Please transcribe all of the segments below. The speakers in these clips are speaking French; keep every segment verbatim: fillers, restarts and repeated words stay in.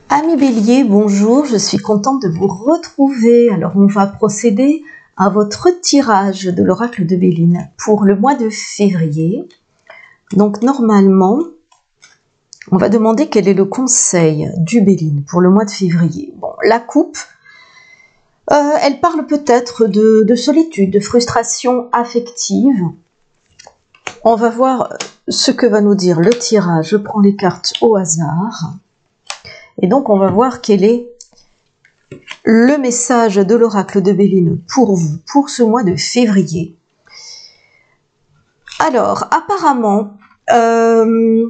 Amis Bélier, bonjour, je suis contente de vous retrouver. Alors on va procéder à votre tirage de l'oracle de Béline pour le mois de février. Donc normalement, on va demander quel est le conseil du Béline pour le mois de février. Bon, la coupe, euh, elle parle peut-être de, de solitude, de frustration affective. On va voir ce que va nous dire le tirage. Je prends les cartes au hasard. Et donc, on va voir quel est le message de l'oracle de Béline pour vous, pour ce mois de février. Alors, apparemment, euh,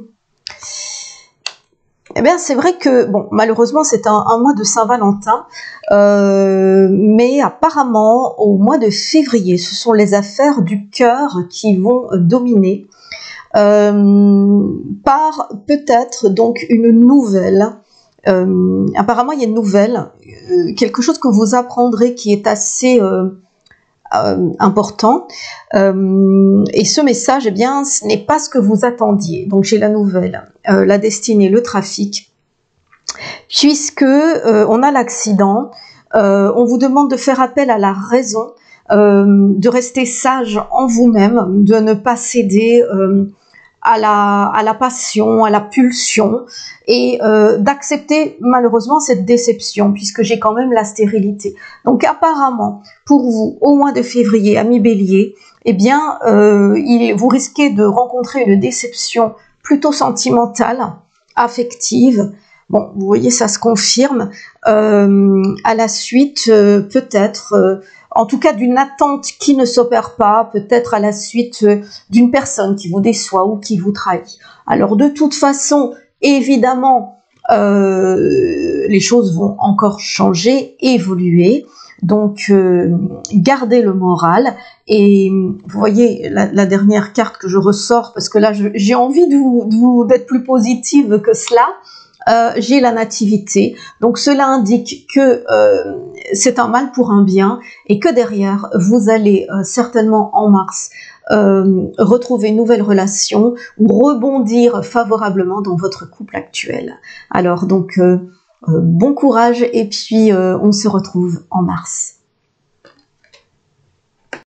eh bien, c'est vrai que, bon, malheureusement, c'est un, un mois de Saint-Valentin, euh, mais apparemment, au mois de février, ce sont les affaires du cœur qui vont dominer, euh, par peut-être donc une nouvelle. Euh, apparemment, il y a une nouvelle, euh, quelque chose que vous apprendrez qui est assez euh, euh, important. Euh, et ce message, eh bien, ce n'est pas ce que vous attendiez. Donc, j'ai la nouvelle, euh, la destinée, le trafic. Puisque euh, on a l'accident, euh, on vous demande de faire appel à la raison, euh, de rester sage en vous-même, de ne pas céder euh, à la, à la passion, à la pulsion, et euh, d'accepter malheureusement cette déception, puisque j'ai quand même la stérilité. Donc apparemment, pour vous, au mois de février, amis Bélier, eh bien, euh, il, vous risquez de rencontrer une déception plutôt sentimentale, affective. Bon, vous voyez, ça se confirme. Euh, à la suite, euh, peut-être... Euh, en tout cas d'une attente qui ne s'opère pas, peut-être à la suite d'une personne qui vous déçoit ou qui vous trahit. Alors de toute façon, évidemment, euh, les choses vont encore changer, évoluer. Donc euh, gardez le moral. Et vous voyez la, la dernière carte que je ressors, parce que là j'ai envie de vous, de vous, d'être plus positive que cela. Euh, j'ai la nativité, donc cela indique que euh, c'est un mal pour un bien et que derrière vous allez euh, certainement en mars euh, retrouver une nouvelle relation ou rebondir favorablement dans votre couple actuel. Alors donc euh, euh, bon courage et puis euh, on se retrouve en mars.